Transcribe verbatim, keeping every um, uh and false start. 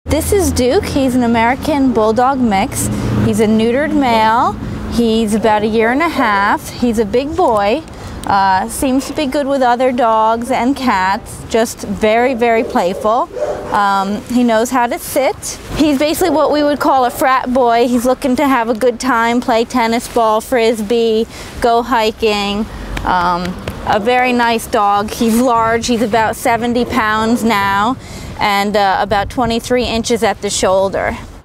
This is Duke. He's an American Bulldog mix. He's a neutered male. He's about a year and a half. He's a big boy. Uh, seems to be good with other dogs and cats. Just very, very playful. Um, he knows how to sit. He's basically what we would call a frat boy. He's looking to have a good time, play tennis ball, frisbee, go hiking. Um, a very nice dog. He's large. He's about seventy pounds now and uh, about twenty-three inches at the shoulder.